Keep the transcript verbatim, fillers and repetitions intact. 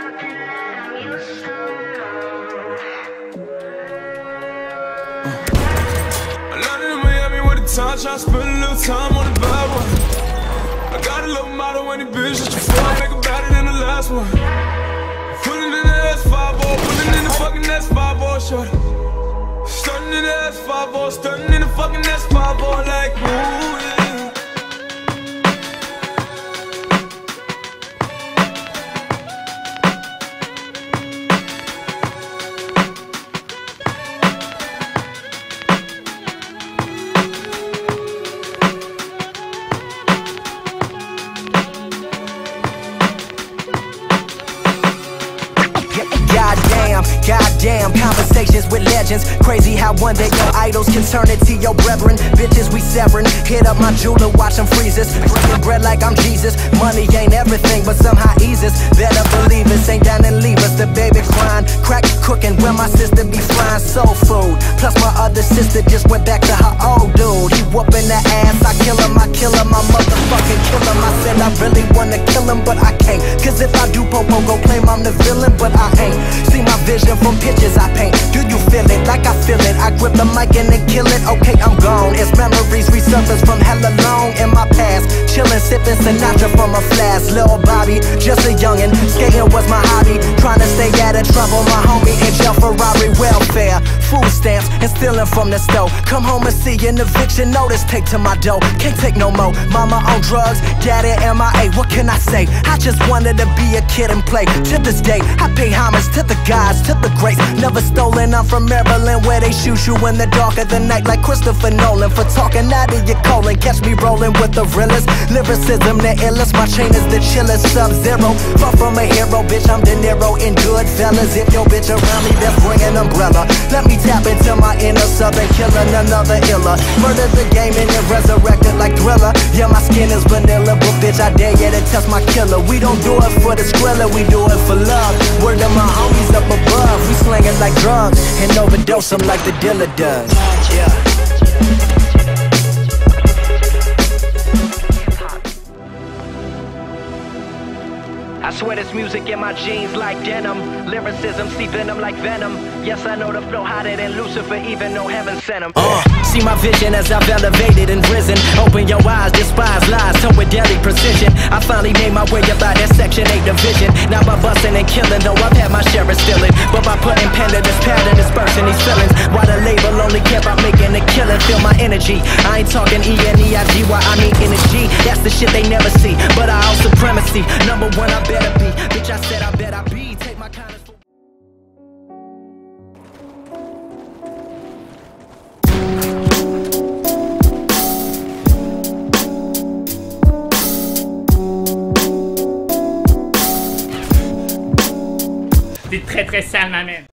Time, try to spend a little time on the bad one. I got a little model when the bitch just before I make it better than the last one. Putting in the S five ball, putting in the fucking S five ball, shorty. Stunning in the S five ball, stunning in the fucking S five ball, like ooh, yeah. Goddamn, goddamn, conversations with legends. Crazy how one day your idols can turn into your brethren. Bitches we severing, hit up my jeweler, watch them freezes. Breaking bread like I'm Jesus. Money ain't everything, but somehow eases. Better believe us, ain't down and leave us. The baby crying, crack cooking, where my sister be frying soul food. Plus my other sister just went back to her old dude. He whooping the ass, I kill him, I kill him, I motherfucking kill him. I said I really wanna kill him, but I can't. Cause if I do, Popo gon' claim I'm the villain, but I ain't. See my vision from pictures I paint. Do you feel it like I feel it? I grip the mic and then kill it. Okay, I'm gone. As memories resurface from hella long in my past. Chillin', sippin' Sinatra from a flask. Lil' Bobby, just a youngin'. Skating was my hobby. Trying to stay out of trouble. My homie in jail, Ferrari welfare. Food stamps and stealing from the stove. Come home and see an eviction notice. Take to my dough. Can't take no more. Mama on drugs, daddy M I A. What can I say? I just wanted to be a kid and play. To this day, I pay homage to the gods, to the greats. Never stolen, I'm from Maryland, where they shoot you in the dark of the night like Christopher Nolan. For talking out of your colon, catch me rolling with the realest. Lyricism the illest, my chain is the chillest. Sub-zero, far from a hero, bitch, I'm De Niro in Goodfellas. If your bitch around me, best bring an umbrella. Let me tap into my inner southern killer, another iller. Murder the game and then resurrected like Thriller. Yeah, my skin is vanilla, but bitch, I dare you to test my killer. We don't do it for the skrilla, we do it for love. Word to my homies up above, we slang it like drugs and overdose them like the dealer does. Yeah. I swear this music in my jeans like denim. Lyricism see venom like venom. Yes, I know the flow hotter than Lucifer, even though heaven sent him. Uh, see my vision as I've elevated and risen. Open your eyes, despise lies, so with deadly precision. I finally made my way up out that section eight division. Now by busting and killing, though I've had my share of stealing. But by putting pen to this pad and dispersing these feelings, while the label only kept on making a killing. Feel my energy, I ain't talking E N E I G, why I mean energy. That's the shit they never see, but I own supremacy. Number one, I better be. Bitch, I said I bet I be. Take my kindness for C'est très très sale, ma mère.